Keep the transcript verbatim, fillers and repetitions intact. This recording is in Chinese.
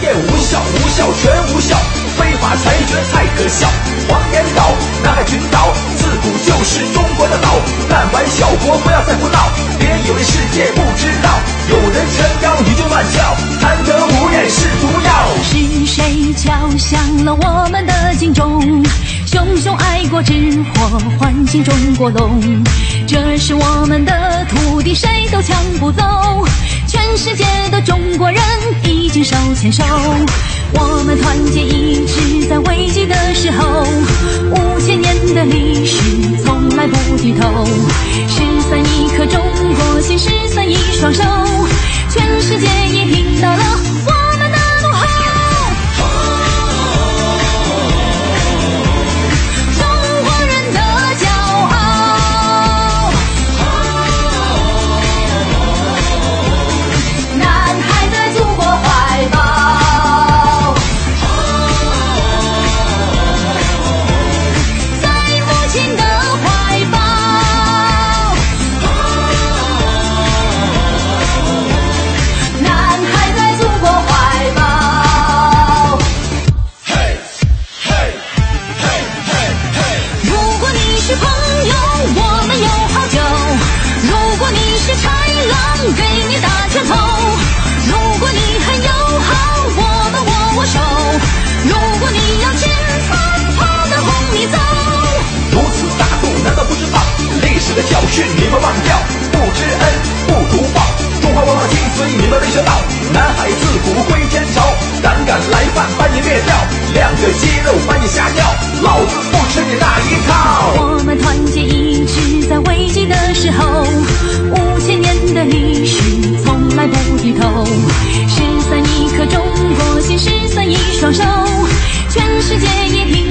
验无效，无效全无效，非法裁决太可笑。黄岩岛、南海群岛，自古就是中国的岛，烂玩小国不要再胡闹，别以为世界不知道，有人撑腰你就乱叫，贪得无厌是毒药。 是谁敲响了我们的警钟？熊熊爱国之火唤醒中国龙，这是我们的土地，谁都抢不走。全世界的中国人已经手牵手，我们团结一致，在危急的时候，五千年的历史从来不低头。十三亿颗中国心，十三亿双手，全世界也听到了我们的怒吼。中国人的骄傲，南海在祖国怀抱，在母亲的怀抱，南海在祖国怀抱。 嘿，嘿，嘿，嘿，嘿。 如果你是朋友，我们有好酒；如果你是豺狼，给你打拳头；如果你很友好，我们握握手；如果你要进餐，我们哄你走。 如此大度难道不知道？历史的教训你们忘掉，不知恩不图报，中华文化精髓你们没学到。南海自古归天朝，胆敢来犯把你灭掉，两个肌肉把你吓掉，老子不吃你那一套。 我们团结一致，在危急的时候，五千年的历史从来不低头。十三亿颗中国心，十三亿双手，全世界也听